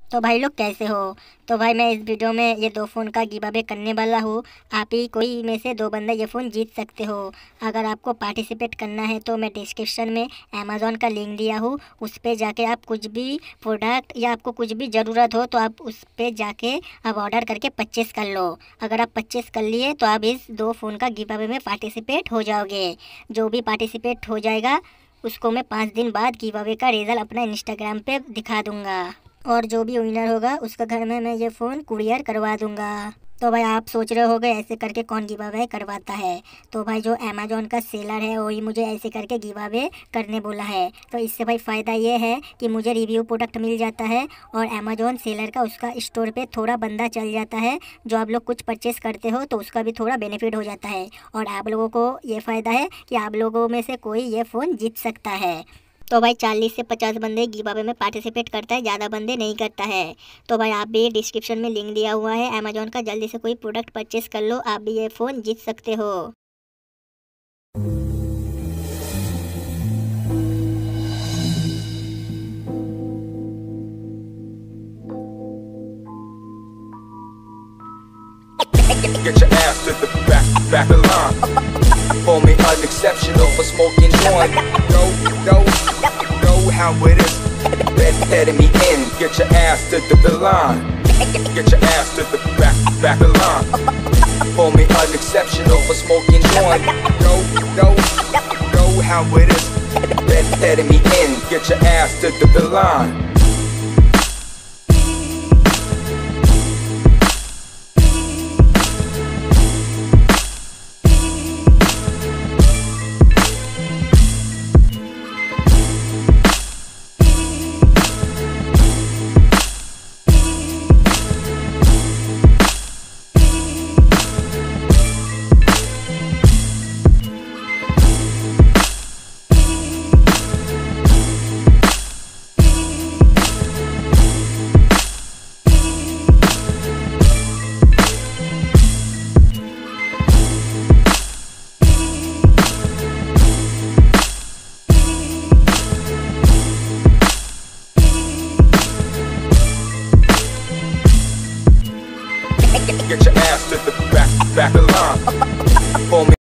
तो भाई लोग कैसे हो। तो भाई मैं इस वीडियो में ये दो फ़ोन का गिव अवे करने वाला हूँ। आप ही कोई में से दो बंदे ये फ़ोन जीत सकते हो। अगर आपको पार्टिसिपेट करना है तो मैं डिस्क्रिप्शन में अमेज़ॉन का लिंक दिया हूँ, उस पर जाके आप कुछ भी प्रोडक्ट या आपको कुछ भी ज़रूरत हो तो आप उस पर जाके आप ऑर्डर करके परचेस कर लो। अगर आप परचेस कर लिए तो आप इस दो फ़ोन का गिव अवे में पार्टिसिपेट हो जाओगे। जो भी पार्टिसिपेट हो जाएगा उसको मैं 5 दिन बाद गिव अवे का रिज़ल्ट अपना इंस्टाग्राम पे दिखा दूंगा, और जो भी विनर होगा उसका घर में मैं ये फ़ोन कुरियर करवा दूंगा। तो भाई आप सोच रहे होगे ऐसे करके कौन गिव अवे करवाता है। तो भाई जो अमेज़ॉन का सेलर है वही मुझे ऐसे करके गिव अवे करने बोला है। तो इससे भाई फ़ायदा ये है कि मुझे रिव्यू प्रोडक्ट मिल जाता है और अमेज़ॉन सेलर का उसका स्टोर पे थोड़ा बंदा चल जाता है। जो आप लोग कुछ परचेस करते हो तो उसका भी थोड़ा बेनिफिट हो जाता है, और आप लोगों को ये फ़ायदा है कि आप लोगों में से कोई ये फ़ोन जीत सकता है। तो भाई 40 से 50 बंदे गिव अवे में पार्टिसिपेट करता है, ज़्यादा बंदे नहीं करता है। तो भाई आप भी डिस्क्रिप्शन में लिंक दिया हुआ है अमेज़ॉन का, जल्दी से कोई प्रोडक्ट परचेस कर लो, आप भी ये फ़ोन जीत सकते हो। Get your ass to the back of the line. Call me unexceptional for smoking joint. Know how it is. Letting me in. Get your ass to the line. Get your ass to the back of the line. Call me unexceptional for smoking joint. Know how it is. Letting me in. Get your ass to the line. Get your ass to the back of the line. Call me